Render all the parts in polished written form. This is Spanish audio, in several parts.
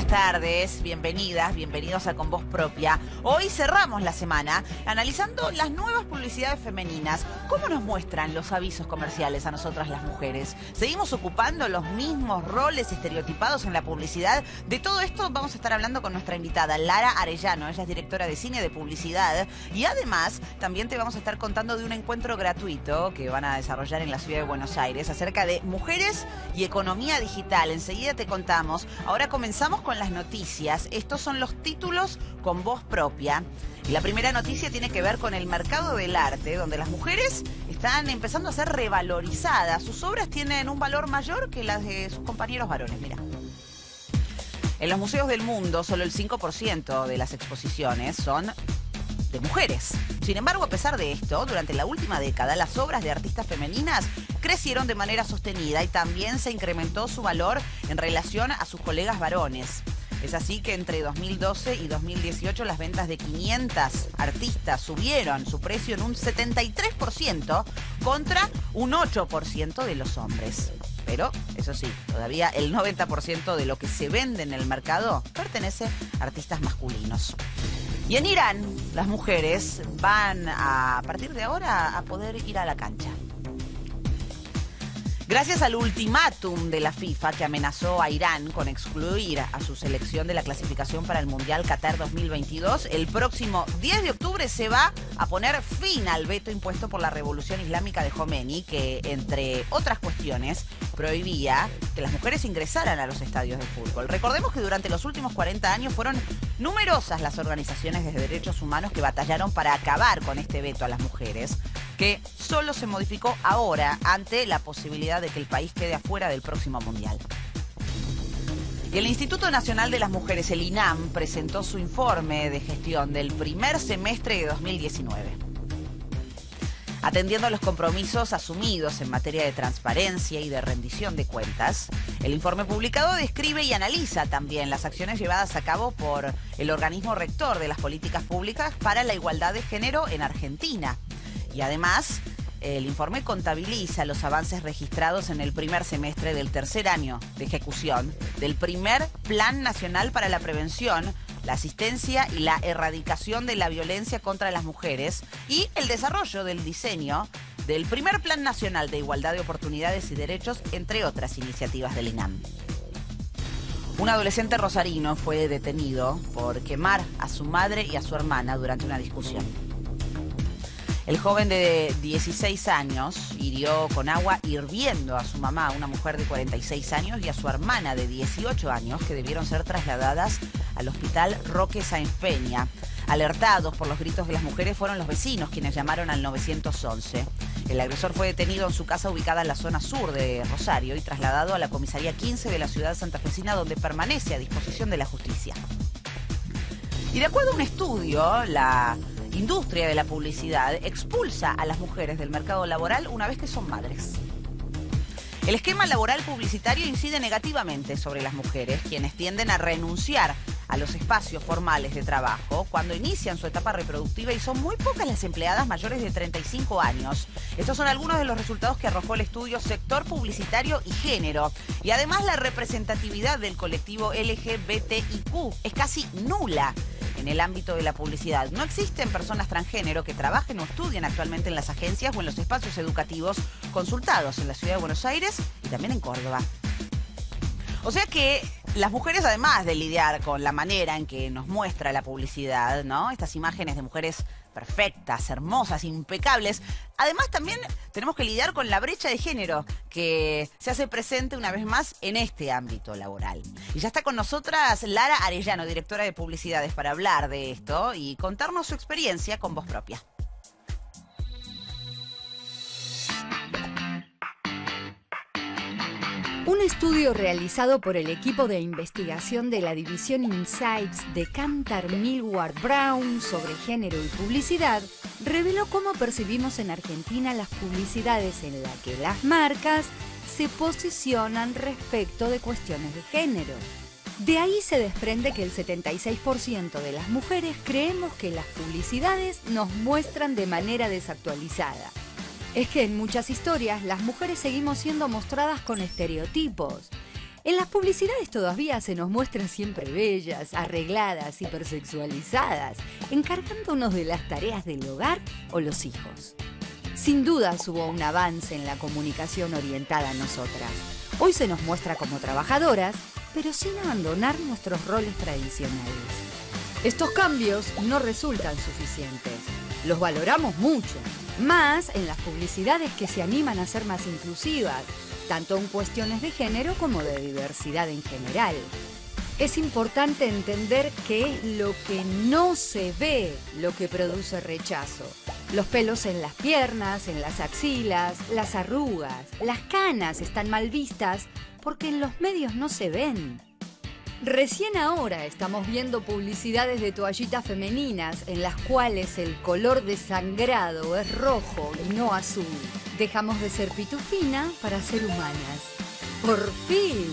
buenas tardes, bienvenidas, bienvenidos a Con Voz Propia. Hoy cerramos la semana analizando las nuevas publicidades femeninas. ¿Cómo nos muestran los avisos comerciales a nosotras las mujeres? ¿Seguimos ocupando los mismos roles estereotipados en la publicidad? De todo esto vamos a estar hablando con nuestra invitada, Lara Arellano. Ella es directora de cine de publicidad y además también te vamos a estar contando de un encuentro gratuito que van a desarrollar en la ciudad de Buenos Aires acerca de mujeres y economía digital. Enseguida te contamos. Ahora comenzamos con las noticias. Estos son los títulos con voz propia. Y la primera noticia tiene que ver con el mercado del arte, donde las mujeres están empezando a ser revalorizadas. Sus obras tienen un valor mayor que las de sus compañeros varones. Mira. En los museos del mundo, solo el 5% de las exposiciones son de mujeres. Sin embargo, a pesar de esto, durante la última década, las obras de artistas femeninas crecieron de manera sostenida y también se incrementó su valor en relación a sus colegas varones. Es así que entre 2012 y 2018 las ventas de 500 artistas subieron su precio en un 73% contra un 8% de los hombres. Pero, eso sí, todavía el 90% de lo que se vende en el mercado pertenece a artistas masculinos. Y en Irán, las mujeres van a partir de ahora a poder ir a la cancha. Gracias al ultimátum de la FIFA que amenazó a Irán con excluir a su selección de la clasificación para el Mundial Qatar 2022, el próximo 10 de octubre se va a poner fin al veto impuesto por la Revolución Islámica de Jomeini, que, entre otras cuestiones, prohibía que las mujeres ingresaran a los estadios de fútbol. Recordemos que durante los últimos 40 años fueron numerosas las organizaciones de derechos humanos que batallaron para acabar con este veto a las mujeres, que solo se modificó ahora ante la posibilidad de que el país quede afuera del próximo Mundial. Y el Instituto Nacional de las Mujeres, el INAM, presentó su informe de gestión del primer semestre de 2019. Atendiendo a los compromisos asumidos en materia de transparencia y de rendición de cuentas, el informe publicado describe y analiza también las acciones llevadas a cabo por el organismo rector de las políticas públicas para la igualdad de género en Argentina. Y además, el informe contabiliza los avances registrados en el primer semestre del tercer año de ejecución del primer Plan Nacional para la Prevención, la Asistencia y la Erradicación de la Violencia contra las Mujeres y el desarrollo del diseño del primer Plan Nacional de Igualdad de Oportunidades y Derechos, entre otras iniciativas del INAM. Un adolescente rosarino fue detenido por quemar a su madre y a su hermana durante una discusión. El joven de 16 años hirió con agua hirviendo a su mamá, una mujer de 46 años, y a su hermana de 18 años, que debieron ser trasladadas al hospital Roque Sáenz Peña. Alertados por los gritos de las mujeres, fueron los vecinos quienes llamaron al 911. El agresor fue detenido en su casa ubicada en la zona sur de Rosario y trasladado a la comisaría 15 de la ciudad santafesina, donde permanece a disposición de la justicia. Y de acuerdo a un estudio, la industria de la publicidad expulsa a las mujeres del mercado laboral una vez que son madres. El esquema laboral publicitario incide negativamente sobre las mujeres, quienes tienden a renunciar a los espacios formales de trabajo cuando inician su etapa reproductiva, y son muy pocas las empleadas mayores de 35 años. Estos son algunos de los resultados que arrojó el estudio Sector Publicitario y Género. Y además la representatividad del colectivo LGBTIQ es casi nula en el ámbito de la publicidad. No existen personas transgénero que trabajen o estudien actualmente en las agencias o en los espacios educativos consultados en la ciudad de Buenos Aires y también en Córdoba. O sea que las mujeres, además de lidiar con la manera en que nos muestra la publicidad, ¿no?, estas imágenes de mujeres perfectas, hermosas, impecables, además también tenemos que lidiar con la brecha de género que se hace presente una vez más en este ámbito laboral. Y ya está con nosotras Lara Arellano, directora de publicidades, para hablar de esto y contarnos su experiencia con voz propia. Un estudio realizado por el equipo de investigación de la división Insights de Kantar Millward Brown sobre género y publicidad reveló cómo percibimos en Argentina las publicidades en las que las marcas se posicionan respecto de cuestiones de género. De ahí se desprende que el 76% de las mujeres creemos que las publicidades nos muestran de manera desactualizada. Es que en muchas historias las mujeres seguimos siendo mostradas con estereotipos. En las publicidades todavía se nos muestra siempre bellas, arregladas, hipersexualizadas, encargándonos de las tareas del hogar o los hijos. Sin dudas hubo un avance en la comunicación orientada a nosotras. Hoy se nos muestra como trabajadoras, pero sin abandonar nuestros roles tradicionales. Estos cambios no resultan suficientes. Los valoramos mucho, más en las publicidades que se animan a ser más inclusivas, tanto en cuestiones de género como de diversidad en general. Es importante entender que es lo que no se ve lo que produce rechazo. Los pelos en las piernas, en las axilas, las arrugas, las canas están mal vistas porque en los medios no se ven. Recién ahora estamos viendo publicidades de toallitas femeninas en las cuales el color de sangrado es rojo y no azul. Dejamos de ser pitufina para ser humanas. ¡Por fin!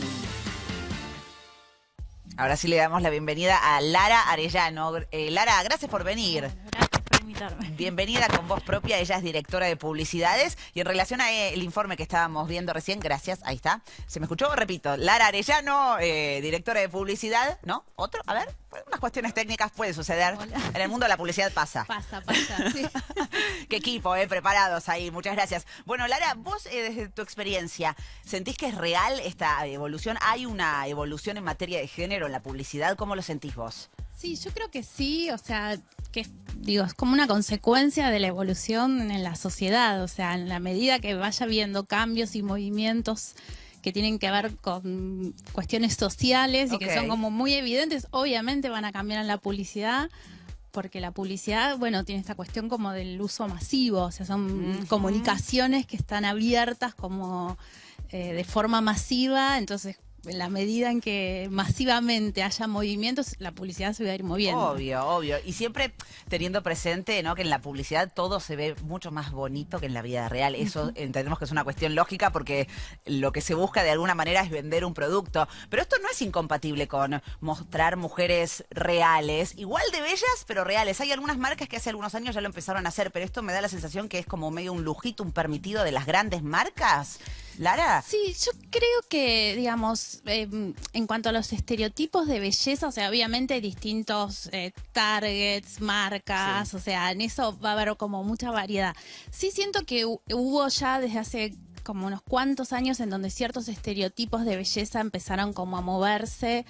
Ahora sí le damos la bienvenida a Lara Arellano. Lara, gracias por venir. Gracias por invitarme. Bienvenida con voz propia, ella es directora de publicidades y en relación a el informe que estábamos viendo recién, gracias, ahí está, ¿se me escuchó? Repito, Lara Arellano, directora de publicidad, ¿no? ¿Otro? A ver, unas cuestiones técnicas puede suceder. Hola. En el mundo de la publicidad pasa. Pasa, sí. Qué equipo, preparados ahí, muchas gracias. Bueno, Lara, vos desde tu experiencia, ¿sentís que es real esta evolución? ¿Hay una evolución en materia de género en la publicidad? ¿Cómo lo sentís vos? Sí, yo creo que sí, o sea, que digo, es como una consecuencia de la evolución en la sociedad, o sea, en la medida que vaya habiendo cambios y movimientos que tienen que ver con cuestiones sociales y que son como muy evidentes, obviamente van a cambiar en la publicidad, porque la publicidad, bueno, tiene esta cuestión como del uso masivo, o sea, son comunicaciones que están abiertas como de forma masiva, entonces en la medida en que masivamente haya movimientos, la publicidad se va a ir moviendo. Obvio, obvio. Y siempre teniendo presente, ¿no?, que en la publicidad todo se ve mucho más bonito que en la vida real. Eso entendemos que es una cuestión lógica porque lo que se busca de alguna manera es vender un producto. Pero esto no es incompatible con mostrar mujeres reales, igual de bellas, pero reales. Hay algunas marcas que hace algunos años ya lo empezaron a hacer, pero esto me da la sensación que es como medio un lujito, un permitido de las grandes marcas. Lara. Sí, yo creo que, digamos, en cuanto a los estereotipos de belleza, o sea, obviamente hay distintos targets, marcas, o sea, en eso va a haber como mucha variedad. Sí siento que hubo ya desde hace como unos cuantos años en donde ciertos estereotipos de belleza empezaron como a moverse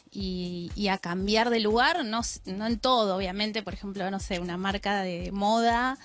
y a cambiar de lugar, no en todo, obviamente, por ejemplo, no sé, una marca de moda,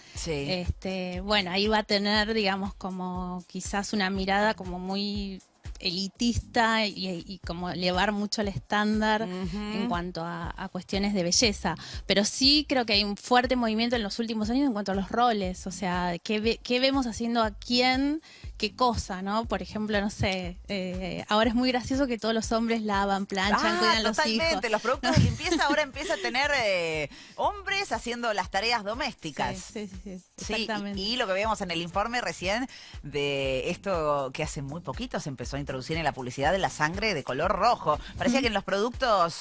bueno, ahí va a tener, digamos, como quizás una mirada como muy elitista y como elevar mucho el estándar en cuanto a cuestiones de belleza. Pero sí creo que hay un fuerte movimiento en los últimos años en cuanto a los roles, o sea, qué vemos haciendo a quién, qué cosa, ¿no? Por ejemplo, no sé, ahora es muy gracioso que todos los hombres lavan, planchan, cuidan los hijos. Totalmente, los productos de limpieza ahora empieza a tener hombres haciendo las tareas domésticas. Sí, exactamente. Y lo que veíamos en el informe recién de esto que hace muy poquito se empezó a introducir en la publicidad de la sangre de color rojo. Parecía que en los productos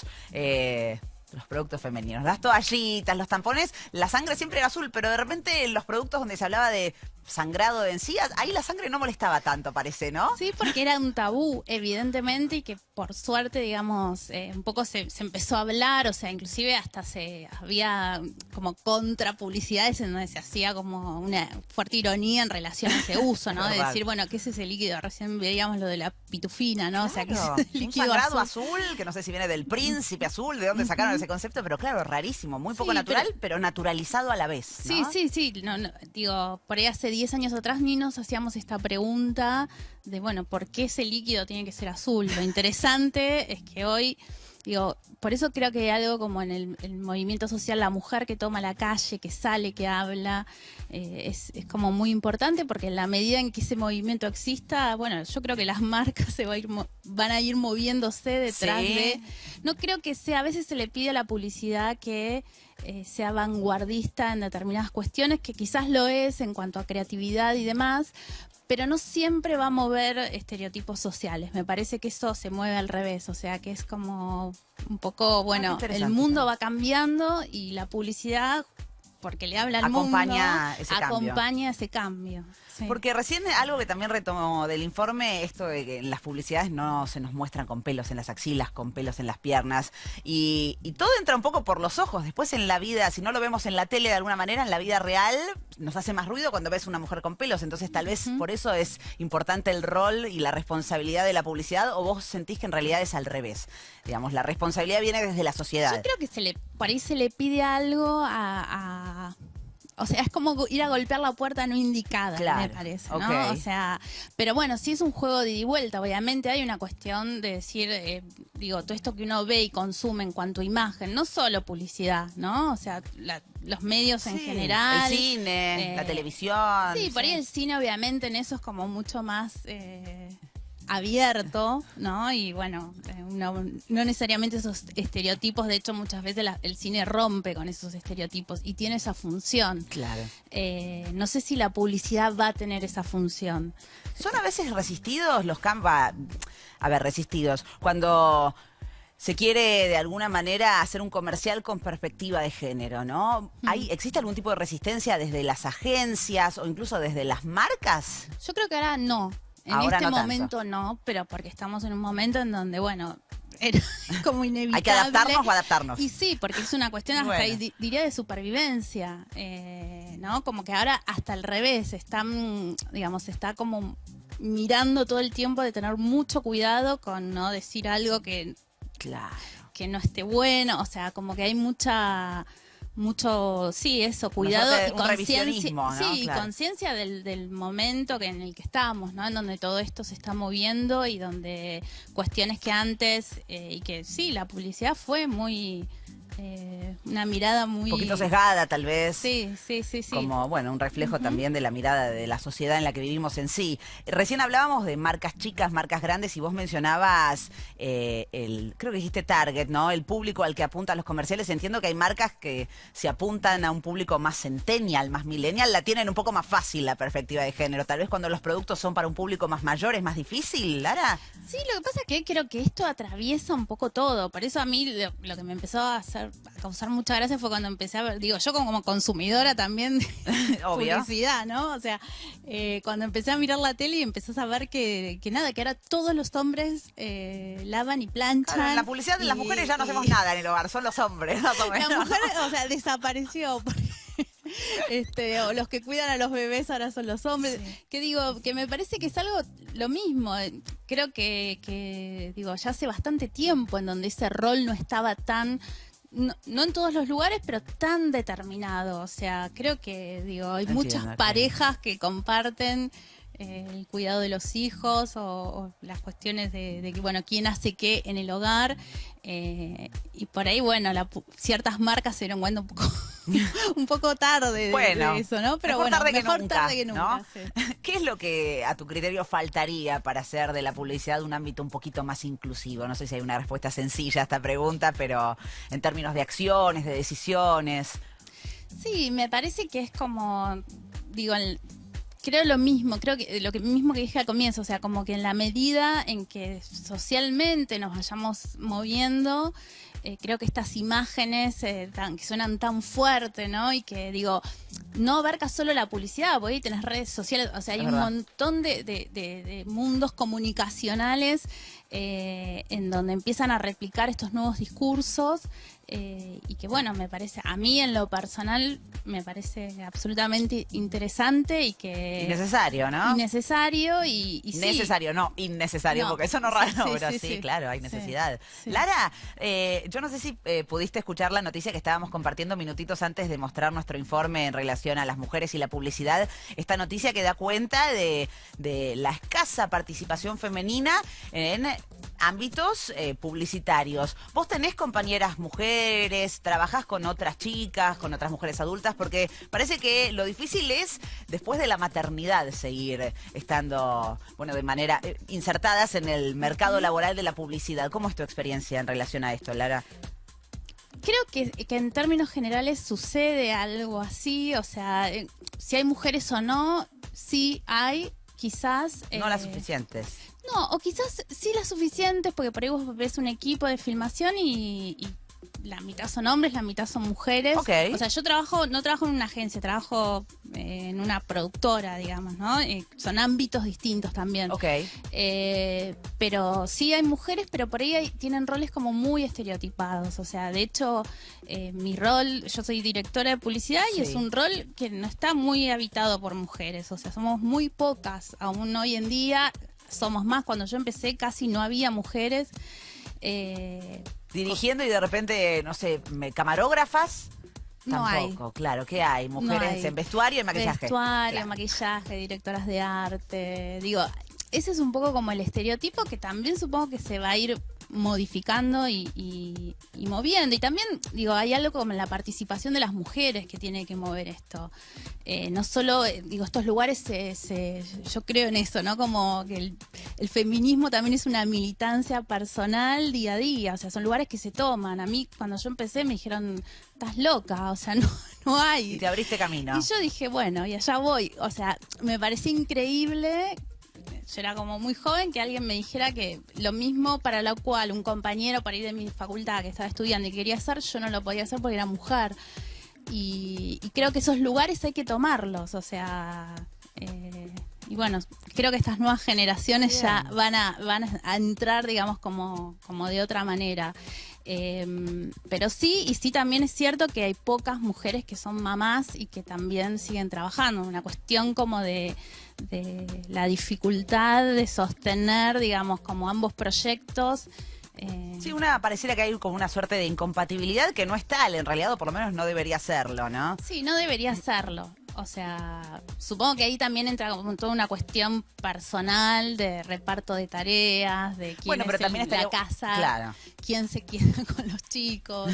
femeninos, las toallitas, los tampones, la sangre siempre era azul, pero de repente en los productos donde se hablaba de sangrado de encías, ahí la sangre no molestaba tanto, parece, ¿no? Sí, porque era un tabú, evidentemente, y que por suerte, digamos, un poco se empezó a hablar, o sea, inclusive hasta había como contrapublicidades en donde se hacía como una fuerte ironía en relación a ese uso, ¿no? De decir, bueno, ¿qué es ese líquido? Recién veíamos lo de la pitufina, ¿no? Claro, o sea, que es el líquido un sangrado azul, que no sé si viene del príncipe azul, de dónde sacaron ese concepto, pero claro, rarísimo, muy poco natural, pero naturalizado a la vez, ¿no? Sí, digo, por ahí hace 10 años atrás ni nos hacíamos esta pregunta de, bueno, ¿por qué ese líquido tiene que ser azul? Lo interesante es que hoy, digo, por eso creo que hay algo como en el movimiento social, la mujer que toma la calle, que sale, que habla, es como muy importante porque en la medida en que ese movimiento exista, bueno, yo creo que las marcas van a ir moviéndose detrás de... No creo que sea, a veces se le pide a la publicidad que sea vanguardista en determinadas cuestiones, que quizás lo es en cuanto a creatividad y demás, pero no siempre va a mover estereotipos sociales. Me parece que eso se mueve al revés, o sea que es como un poco, bueno, el mundo va cambiando y la publicidad porque le habla al Acompaña mundo, ese cambio. acompaña ese cambio. Sí. Porque recién algo que también retomo del informe, esto de que en las publicidades no se nos muestran con pelos en las axilas, con pelos en las piernas, y todo entra un poco por los ojos. Después en la vida, si no lo vemos en la tele de alguna manera, en la vida real nos hace más ruido cuando ves una mujer con pelos. Entonces tal vez por eso es importante el rol y la responsabilidad de la publicidad, o vos sentís que en realidad es al revés. Digamos, la responsabilidad viene desde la sociedad. Yo creo que por ahí se le pide algo o sea, es como ir a golpear la puerta no indicada, claro, me parece, ¿no? okay. O sea, pero bueno, sí es un juego de ida y vuelta. Obviamente hay una cuestión de decir, digo, todo esto que uno ve y consume en cuanto a imagen, no solo publicidad, ¿no? O sea, los medios en general. El cine, la televisión. Sí, por ahí el cine obviamente en eso es como mucho más abierto, ¿no? Y bueno, no necesariamente esos estereotipos, de hecho muchas veces el cine rompe con esos estereotipos y tiene esa función. Claro. No sé si la publicidad va a tener esa función. ¿Son a veces resistidos los campos? A ver, resistidos. Cuando se quiere de alguna manera hacer un comercial con perspectiva de género, ¿no? ¿Existe algún tipo de resistencia desde las agencias o incluso desde las marcas? Yo creo que ahora no. En Ahora este no momento no, pero porque estamos en un momento en donde, bueno, era como inevitable. ¿Hay que adaptarnos o adaptarnos? Y sí, porque es una cuestión hasta diría de supervivencia, ¿no? Como que ahora hasta al revés, digamos, está como mirando todo el tiempo de tener mucho cuidado con no decir algo que no esté bueno, o sea, como que hay mucho, sí, eso, cuidado y conciencia, ¿no? sí, claro. Y conciencia del momento en el que estamos, ¿no? En donde todo esto se está moviendo y donde cuestiones que antes, y que sí, la publicidad fue muy, una mirada muy... Un poquito sesgada, tal vez. Sí. Como, bueno, un reflejo también de la mirada de la sociedad en la que vivimos en sí. Recién hablábamos de marcas chicas, marcas grandes, y vos mencionabas creo que dijiste Target, ¿no? El público al que apuntan los comerciales. Entiendo que hay marcas que se apuntan a un público más centennial, más millennial, la tienen un poco más fácil la perspectiva de género. Tal vez cuando los productos son para un público más mayor es más difícil, Lara. Sí, lo que pasa es que creo que esto atraviesa un poco todo. Por eso a mí lo que me empezó a causar mucha gracia fue cuando empecé a ver, digo, yo como consumidora también de publicidad, ¿no? O sea, cuando empecé a mirar la tele y empezás a ver que ahora todos los hombres lavan y planchan. Claro, en la publicidad de las mujeres ya no hacemos nada en el hogar, son los hombres. Más o menos. La mujer, o sea, desapareció. O los que cuidan a los bebés ahora son los hombres. Sí. Que digo, que me parece que es algo lo mismo. Creo que digo, ya hace bastante tiempo en donde ese rol no estaba tan... No en todos los lugares, pero tan determinado. O sea, creo que, digo, hay muchas parejas que comparten el cuidado de los hijos o las cuestiones de que, bueno, quién hace qué en el hogar. Y por ahí, bueno, ciertas marcas se dieron cuenta un poco tarde de eso, ¿no? Pero mejor bueno, tarde que nunca, ¿no? Sí. ¿Qué es lo que a tu criterio faltaría para hacer de la publicidad un ámbito un poquito más inclusivo? No sé si hay una respuesta sencilla a esta pregunta, pero en términos de acciones, de decisiones. Sí, me parece que es como, digo, creo lo mismo, creo que lo mismo que dije al comienzo, o sea, como que en la medida en que socialmente nos vayamos moviendo, creo que estas imágenes que suenan tan fuerte, ¿no? Y que, digo, no abarca solo la publicidad, porque ahí tenés redes sociales, o sea, hay un montón de mundos comunicacionales en donde empiezan a replicar estos nuevos discursos y que, bueno, me parece, a mí en lo personal, me parece absolutamente interesante y que... Innecesario, ¿no? Innecesario y sí. Necesario, no innecesario, porque eso no raro, pero sí, claro, hay necesidad. Sí. Lara, yo no sé si pudiste escuchar la noticia que estábamos compartiendo minutitos antes de mostrar nuestro informe en relación a las mujeres y la publicidad. Esta noticia que da cuenta de la escasa participación femenina en ámbitos publicitarios. Vos tenés compañeras mujeres, trabajás con otras chicas, con otras mujeres adultas, porque parece que lo difícil es, después de la maternidad, seguir estando, bueno, de manera insertadas en el mercado laboral de la publicidad. ¿Cómo es tu experiencia en relación a esto, Lara? Creo que en términos generales sucede algo así, o sea, si hay mujeres o no, sí hay, quizás... no las suficientes. No, o quizás sí las suficientes, porque por ahí vos ves un equipo de filmación y la mitad son hombres, la mitad son mujeres. Ok. O sea, yo no trabajo en una agencia, trabajo en una productora, digamos, ¿no? Son ámbitos distintos también. Ok. Pero sí hay mujeres, pero por ahí tienen roles como muy estereotipados. O sea, de hecho, mi rol, yo soy directora de publicidad y es un rol que no está muy habitado por mujeres. O sea, somos muy pocas, aún hoy en día somos más. Cuando yo empecé casi no había mujeres. Dirigiendo y de repente, no sé, camarógrafas. No Tampoco, hay. claro, ¿qué hay? Mujeres No hay. en vestuario y maquillaje. Vestuario, Claro. maquillaje, directoras de arte. Digo, ese es un poco como el estereotipo que también supongo que se va a ir modificando y moviendo. Y también, digo, hay algo como en la participación de las mujeres que tiene que mover esto. No solo, digo, estos lugares, yo creo en eso, ¿no? Como que el feminismo también es una militancia personal día a día. O sea, son lugares que se toman. A mí, cuando yo empecé, me dijeron, estás loca, o sea, no hay. Y te abriste camino. Y yo dije, bueno, y allá voy. O sea, me parecía increíble. Yo era como muy joven que alguien me dijera que lo mismo para lo cual un compañero para ir de mi facultad que estaba estudiando y quería hacer, yo no lo podía hacer porque era mujer. Y creo que esos lugares hay que tomarlos, o sea... y bueno, creo que estas nuevas generaciones ya van a entrar, digamos, como de otra manera. Pero sí también es cierto que hay pocas mujeres que son mamás y que también siguen trabajando. Una cuestión como de la dificultad de sostener, digamos, como ambos proyectos. Sí, pareciera que hay como una suerte de incompatibilidad que no es tal, en realidad, o por lo menos no debería serlo, ¿no? Sí, no debería serlo. O sea, supongo que ahí también entra como toda una cuestión personal de reparto de tareas, de quién pero es también la casa, claro. quién se queda con los chicos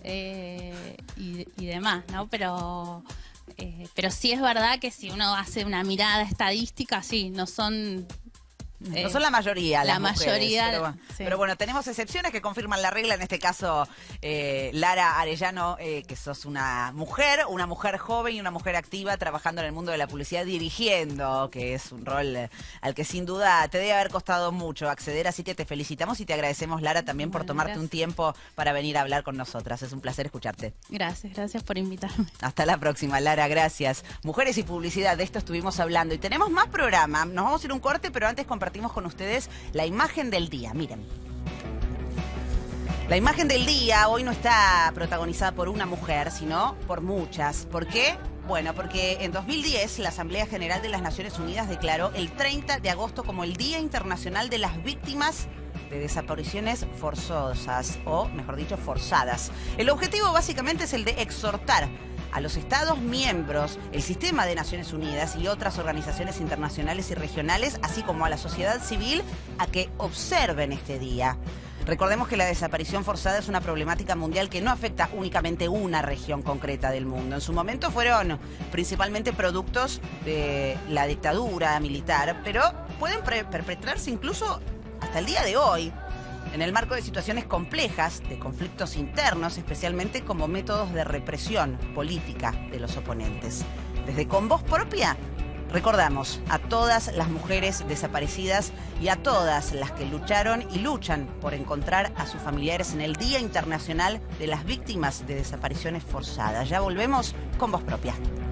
y demás, ¿no? Pero sí es verdad que si uno hace una mirada estadística, sí, no son... No son la mayoría las mujeres, mayoría, pero bueno, tenemos excepciones que confirman la regla. En este caso, Lara Arellano, que sos una mujer joven y una mujer activa trabajando en el mundo de la publicidad, dirigiendo, que es un rol al que sin duda te debe haber costado mucho acceder, así que te felicitamos y te agradecemos, Lara, también por tomarte un tiempo para venir a hablar con nosotras. Es un placer escucharte. Gracias por invitarme. Hasta la próxima, Lara, gracias. Mujeres y publicidad, de esto estuvimos hablando y tenemos más programa. Nos vamos a ir a un corte, pero antes compartimos con ustedes la imagen del día. Miren. La imagen del día hoy no está protagonizada por una mujer, sino por muchas. ¿Por qué? Bueno, porque en 2010 la Asamblea General de las Naciones Unidas declaró el 30 de agosto como el Día Internacional de las Víctimas de Desapariciones Forzosas, o mejor dicho, forzadas. El objetivo básicamente es el de exhortar a los Estados miembros, el sistema de Naciones Unidas y otras organizaciones internacionales y regionales, así como a la sociedad civil, a que observen este día. Recordemos que la desaparición forzada es una problemática mundial que no afecta únicamente una región concreta del mundo. En su momento fueron principalmente productos de la dictadura militar, pero pueden perpetrarse incluso hasta el día de hoy, en el marco de situaciones complejas, de conflictos internos, especialmente como métodos de represión política de los oponentes. Desde Con Voz Propia, recordamos a todas las mujeres desaparecidas y a todas las que lucharon y luchan por encontrar a sus familiares en el Día Internacional de las Víctimas de Desapariciones Forzadas. Ya volvemos con Voz Propia.